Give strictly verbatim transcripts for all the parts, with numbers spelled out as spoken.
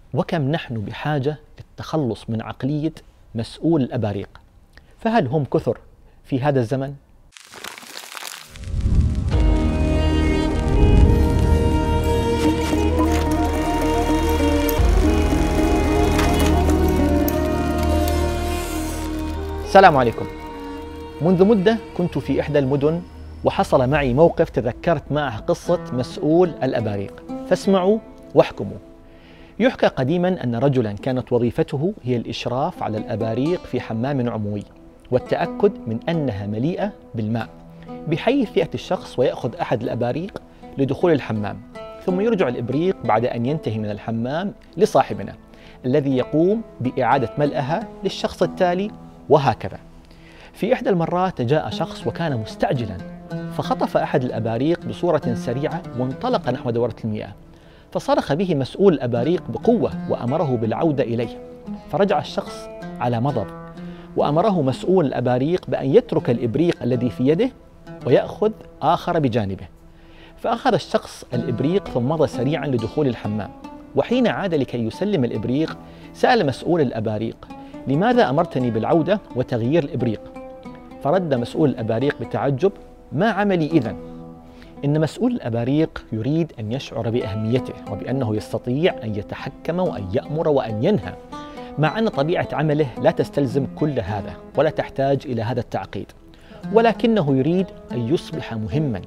وكم نحن بحاجة للتخلص من عقلية مسؤول الأباريق، فهل هم كثر في هذا الزمن؟ السلام عليكم. منذ مدة كنت في إحدى المدن وحصل معي موقف تذكرت معه قصة مسؤول الأباريق، فاسمعوا واحكموا. يحكى قديما أن رجلا كانت وظيفته هي الإشراف على الأباريق في حمام عمومي والتأكد من أنها مليئة بالماء، بحيث يأتي الشخص ويأخذ أحد الأباريق لدخول الحمام، ثم يرجع الإبريق بعد أن ينتهي من الحمام لصاحبنا الذي يقوم بإعادة ملئها للشخص التالي، وهكذا. في إحدى المرات جاء شخص وكان مستعجلا، فخطف أحد الأباريق بصورة سريعة وانطلق نحو دورة المياه، فصرخ به مسؤول الأباريق بقوة وأمره بالعودة إليه، فرجع الشخص على مضض وأمره مسؤول الأباريق بأن يترك الإبريق الذي في يده ويأخذ آخر بجانبه. فأخذ الشخص الإبريق ثم مضى سريعا لدخول الحمام، وحين عاد لكي يسلم الإبريق سأل مسؤول الأباريق: لماذا أمرتني بالعودة وتغيير الإبريق؟ فرد مسؤول الأباريق بتعجب: ما عملي إذن؟ إن مسؤول الأباريق يريد أن يشعر بأهميته وبأنه يستطيع أن يتحكم وأن يأمر وأن ينهى، مع أن طبيعة عمله لا تستلزم كل هذا ولا تحتاج إلى هذا التعقيد، ولكنه يريد أن يصبح مهما.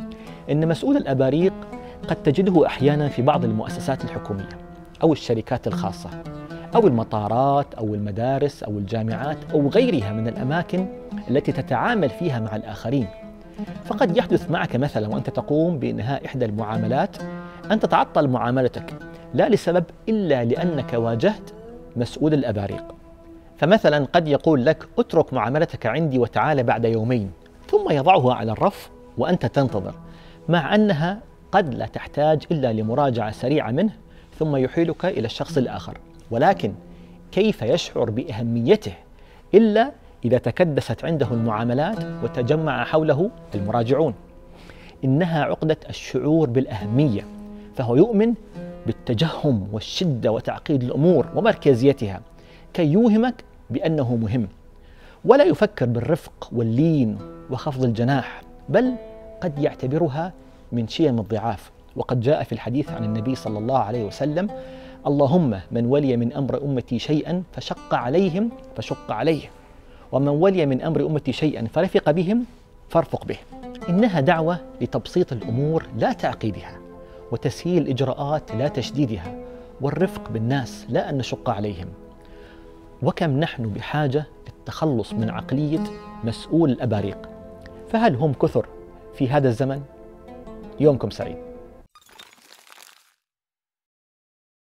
إن مسؤول الأباريق قد تجده أحيانا في بعض المؤسسات الحكومية أو الشركات الخاصة أو المطارات أو المدارس أو الجامعات أو غيرها من الأماكن التي تتعامل فيها مع الآخرين. فقد يحدث معك مثلا وأنت تقوم بإنهاء إحدى المعاملات أن تتعطل معاملتك لا لسبب إلا لأنك واجهت مسؤول الأباريق. فمثلا قد يقول لك: اترك معاملتك عندي وتعال بعد يومين، ثم يضعها على الرف وأنت تنتظر، مع أنها قد لا تحتاج إلا لمراجعة سريعة منه ثم يحيلك إلى الشخص الآخر. ولكن كيف يشعر بأهميته إلا إذا تكدست عنده المعاملات وتجمع حوله المراجعون؟ إنها عقدة الشعور بالأهمية، فهو يؤمن بالتجهم والشدة وتعقيد الأمور ومركزيتها كي يوهمك بأنه مهم، ولا يفكر بالرفق واللين وخفض الجناح، بل قد يعتبرها من شيم الضعاف. وقد جاء في الحديث عن النبي صلى الله عليه وسلم: اللهم من ولي من أمر أمتي شيئا فشق عليهم فشق عليه، ومن ولي من أمر أمتي شيئا فرفق بهم فارفق به. إنها دعوة لتبسيط الأمور لا تعقيدها، وتسهيل الإجراءات لا تشديدها، والرفق بالناس لا أن نشق عليهم. وكم نحن بحاجة للتخلص من عقلية مسؤول الأباريق، فهل هم كثر في هذا الزمن؟ يومكم سعيد.